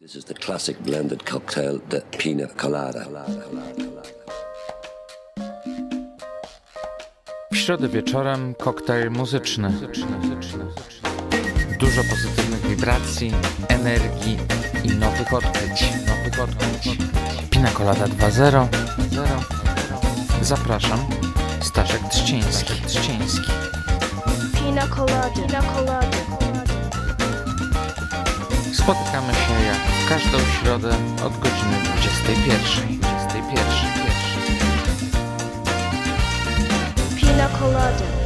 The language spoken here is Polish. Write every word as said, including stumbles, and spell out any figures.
This is the classic blended cocktail, the pina colada. W środę wieczorem koktajl muzyczny. Dużo pozytywnych wibracji, energii i nowych odkryć. Nowych odkryć. Pina colada dwa zero. Zapraszam, Staszek Trzciński. Trzciński. Pina colada. Pina colada. Spotykamy się jak w każdą środę od godziny dwudziestej pierwszej. dwudziestej pierwszej. Pina colada.